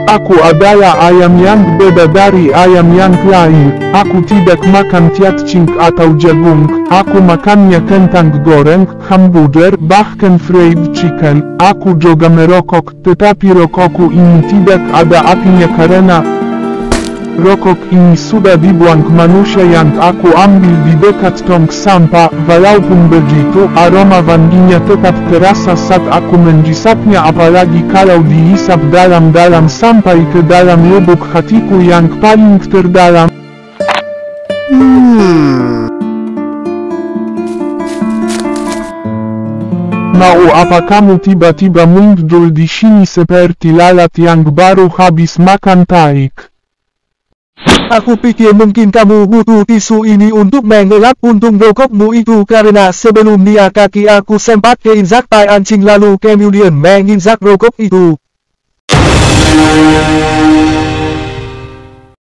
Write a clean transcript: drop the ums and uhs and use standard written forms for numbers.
Aku adalah ayam yang beda dari ayam yang lain. Aku tidak makan cacing atau jagung. Aku makannya kentang goreng, hamburger, bahkan fried chicken. Aku juga merokok, tetapi rokokku ini tidak ada apinya karena rokok ini sudah dibuang manusia yang aku ambil di dekat tong sampah. Walaupun begitu, aroma wanginya tetap terasa saat aku menghisapnya, apalagi kalau dihisap dalam-dalam sampai ke dalam lubuk hatiku yang paling terdalam. Mau apa kamu tiba-tiba muncul di sini seperti lalat yang baru habis makan taik? Aku pikir mungkin kamu butuh tisu ini untuk mengelap puntung rokokmu itu, karena sebelumnya kaki aku sempat keinjak tai anjing lalu kemudian menginjak rokok itu.